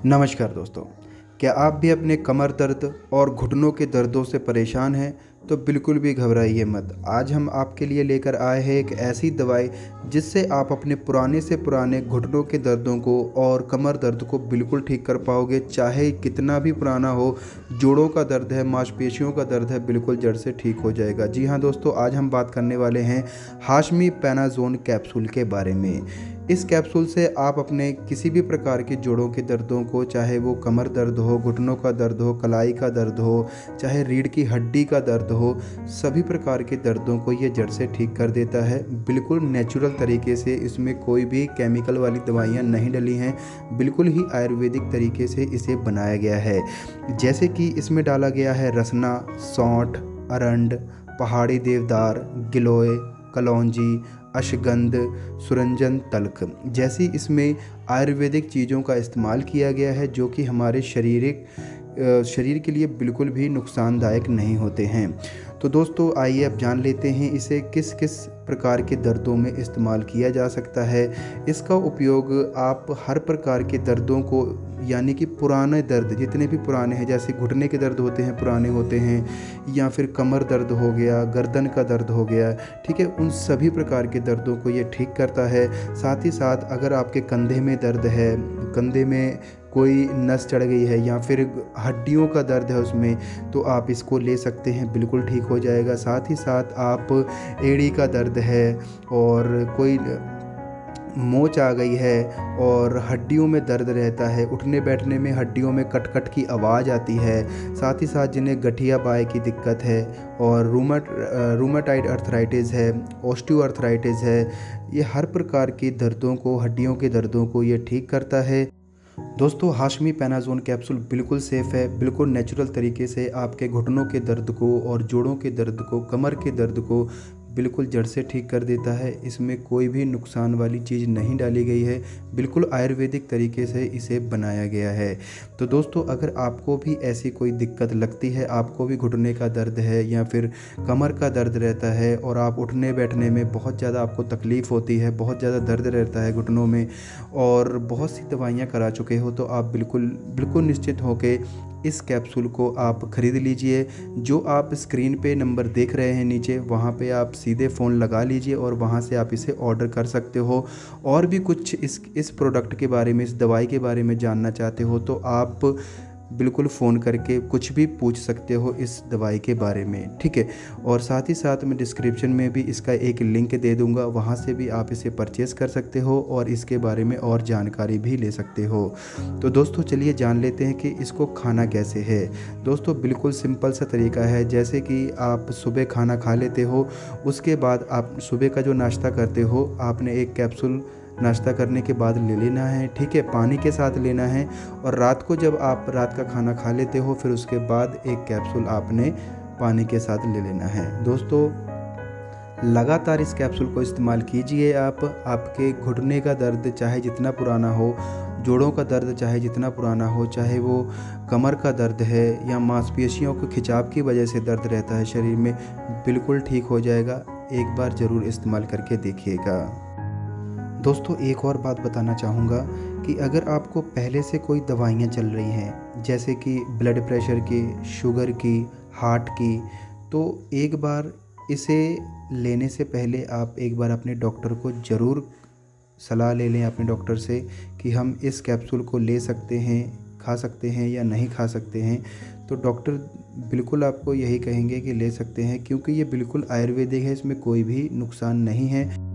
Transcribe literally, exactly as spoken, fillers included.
नमस्कार दोस्तों, क्या आप भी अपने कमर दर्द और घुटनों के दर्दों से परेशान हैं? तो बिल्कुल भी घबराइए मत। आज हम आपके लिए लेकर आए हैं एक ऐसी दवाई जिससे आप अपने पुराने से पुराने घुटनों के दर्दों को और कमर दर्द को बिल्कुल ठीक कर पाओगे। चाहे कितना भी पुराना हो, जोड़ों का दर्द है, मांसपेशियों का दर्द है, बिल्कुल जड़ से ठीक हो जाएगा। जी हाँ दोस्तों, आज हम बात करने वाले हैं हाशमी पेनाज़ोन कैप्सूल के बारे में। इस कैप्सूल से आप अपने किसी भी प्रकार के जोड़ों के दर्दों को, चाहे वो कमर दर्द हो, घुटनों का दर्द हो, कलाई का दर्द हो, चाहे रीढ़ की हड्डी का दर्द हो, सभी प्रकार के दर्दों को ये जड़ से ठीक कर देता है। बिल्कुल नेचुरल तरीके से, इसमें कोई भी केमिकल वाली दवाइयाँ नहीं डली हैं, बिल्कुल ही आयुर्वेदिक तरीके से इसे बनाया गया है। जैसे कि इसमें डाला गया है रसना, सौंठ, अरंड, पहाड़ी देवदार, गिलोय, कलौंजी, अश्वगंध, सुरंजन तल्ख जैसी इसमें आयुर्वेदिक चीज़ों का इस्तेमाल किया गया है, जो कि हमारे शारीरिक शरीर के लिए बिल्कुल भी नुकसानदायक नहीं होते हैं। तो दोस्तों आइए अब जान लेते हैं इसे किस किस प्रकार के दर्दों में इस्तेमाल किया जा सकता है। इसका उपयोग आप हर प्रकार के दर्दों को, यानी कि पुराने दर्द जितने भी पुराने हैं, जैसे घुटने के दर्द होते हैं, पुराने होते हैं, या फिर कमर दर्द हो गया, गर्दन का दर्द हो गया, ठीक है, उन सभी प्रकार के दर्दों को ये ठीक करता है। साथ ही साथ अगर आपके कंधे में दर्द है, कंधे में कोई नस चढ़ गई है, या फिर हड्डियों का दर्द है उसमें, तो आप इसको ले सकते हैं, बिल्कुल ठीक हो जाएगा। साथ ही साथ आप एड़ी का दर्द है और कोई मोच आ गई है और हड्डियों में दर्द रहता है, उठने बैठने में हड्डियों में कट कट की आवाज़ आती है, साथ ही साथ जिन्हें गठिया बाय की दिक्कत है और रूमट रूमेटाइड अर्थराइटिस है, ऑस्टियो अर्थराइटिस है, ये हर प्रकार के दर्दों को, हड्डियों के दर्दों को ये ठीक करता है। दोस्तों हाशमी पेनाज़ोन कैप्सूल बिल्कुल सेफ़ है, बिल्कुल नेचुरल तरीके से आपके घुटनों के दर्द को और जोड़ों के दर्द को, कमर के दर्द को बिल्कुल जड़ से ठीक कर देता है। इसमें कोई भी नुकसान वाली चीज़ नहीं डाली गई है, बिल्कुल आयुर्वेदिक तरीके से इसे बनाया गया है। तो दोस्तों अगर आपको भी ऐसी कोई दिक्कत लगती है, आपको भी घुटने का दर्द है या फिर कमर का दर्द रहता है और आप उठने बैठने में बहुत ज़्यादा आपको तकलीफ़ होती है, बहुत ज़्यादा दर्द रहता है घुटनों में और बहुत सी दवाइयाँ करा चुके हो, तो आप बिल्कुल बिल्कुल निश्चित होकर इस कैप्सूल को आप ख़रीद लीजिए। जो आप स्क्रीन पे नंबर देख रहे हैं नीचे, वहाँ पे आप सीधे फ़ोन लगा लीजिए और वहाँ से आप इसे ऑर्डर कर सकते हो। और भी कुछ इस इस प्रोडक्ट के बारे में, इस दवाई के बारे में जानना चाहते हो, तो आप बिल्कुल फ़ोन करके कुछ भी पूछ सकते हो इस दवाई के बारे में, ठीक है। और साथ ही साथ मैं डिस्क्रिप्शन में भी इसका एक लिंक दे दूंगा, वहाँ से भी आप इसे परचेज़ कर सकते हो और इसके बारे में और जानकारी भी ले सकते हो। तो दोस्तों चलिए जान लेते हैं कि इसको खाना कैसे है। दोस्तों बिल्कुल सिंपल सा तरीका है, जैसे कि आप सुबह खाना खा लेते हो, उसके बाद आप सुबह का जो नाश्ता करते हो, आपने एक कैप्सूल नाश्ता करने के बाद ले लेना है, ठीक है, पानी के साथ लेना है। और रात को जब आप रात का खाना खा लेते हो, फिर उसके बाद एक कैप्सूल आपने पानी के साथ ले लेना है। दोस्तों लगातार इस कैप्सूल को इस्तेमाल कीजिए आप। आपके घुटने का दर्द चाहे जितना पुराना हो, जोड़ों का दर्द चाहे जितना पुराना हो, चाहे वो कमर का दर्द है या मांसपेशियों के खिंचाव की वजह से दर्द रहता है शरीर में, बिल्कुल ठीक हो जाएगा। एक बार ज़रूर इस्तेमाल करके देखिएगा। दोस्तों एक और बात बताना चाहूँगा कि अगर आपको पहले से कोई दवाइयाँ चल रही हैं, जैसे कि ब्लड प्रेशर की, शुगर की, हार्ट की, तो एक बार इसे लेने से पहले आप एक बार अपने डॉक्टर को ज़रूर सलाह ले लें, अपने डॉक्टर से, कि हम इस कैप्सूल को ले सकते हैं, खा सकते हैं या नहीं खा सकते हैं। तो डॉक्टर बिल्कुल आपको यही कहेंगे कि ले सकते हैं, क्योंकि ये बिल्कुल आयुर्वेदिक है, इसमें कोई भी नुकसान नहीं है।